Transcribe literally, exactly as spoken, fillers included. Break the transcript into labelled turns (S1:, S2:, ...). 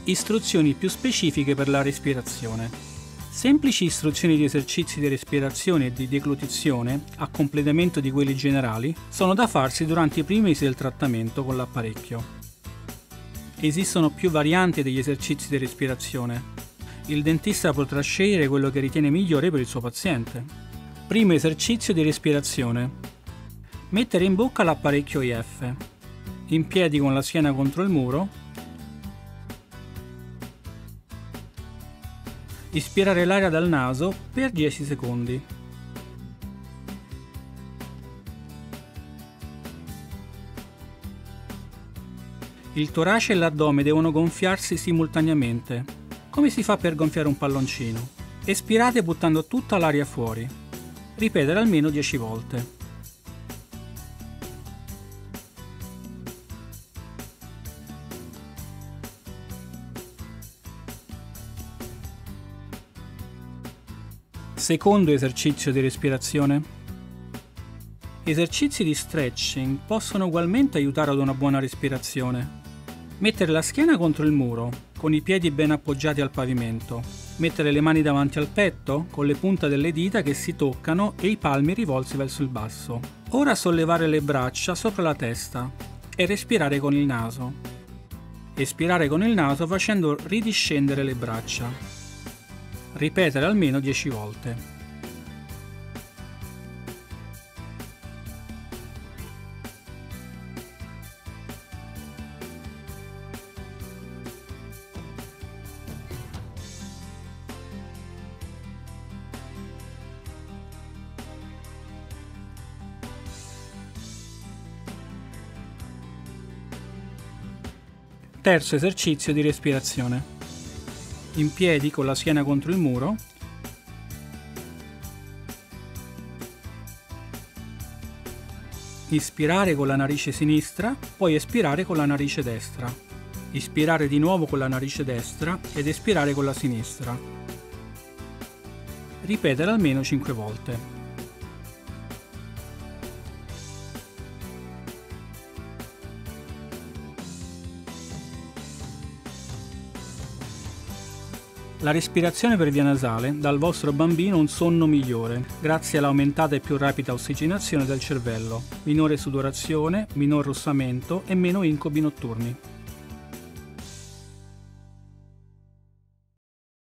S1: Istruzioni più specifiche per la respirazione. Semplici istruzioni di esercizi di respirazione e di deglutizione, a completamento di quelli generali, sono da farsi durante i primi mesi del trattamento con l'apparecchio. Esistono più varianti degli esercizi di respirazione. Il dentista potrà scegliere quello che ritiene migliore per il suo paziente. Primo esercizio di respirazione. Mettere in bocca l'apparecchio I F. In piedi con la schiena contro il muro. Ispirare l'aria dal naso per dieci secondi. Il torace e l'addome devono gonfiarsi simultaneamente, come si fa per gonfiare un palloncino. Espirate buttando tutta l'aria fuori. Ripetere almeno dieci volte. Secondo esercizio di respirazione. Esercizi di stretching possono ugualmente aiutare ad una buona respirazione. Mettere la schiena contro il muro, con i piedi ben appoggiati al pavimento. Mettere le mani davanti al petto, con le punte delle dita che si toccano e i palmi rivolti verso il basso. Ora sollevare le braccia sopra la testa e respirare con il naso. Espirare con il naso facendo ridiscendere le braccia. Ripetere almeno dieci volte. Terzo esercizio di respirazione. In piedi con la schiena contro il muro. Ispirare con la narice sinistra, poi espirare con la narice destra. Ispirare di nuovo con la narice destra ed espirare con la sinistra. Ripetere almeno cinque volte. La respirazione per via nasale dà al vostro bambino un sonno migliore, grazie all'aumentata e più rapida ossigenazione del cervello, minore sudorazione, minor russamento e meno incubi notturni.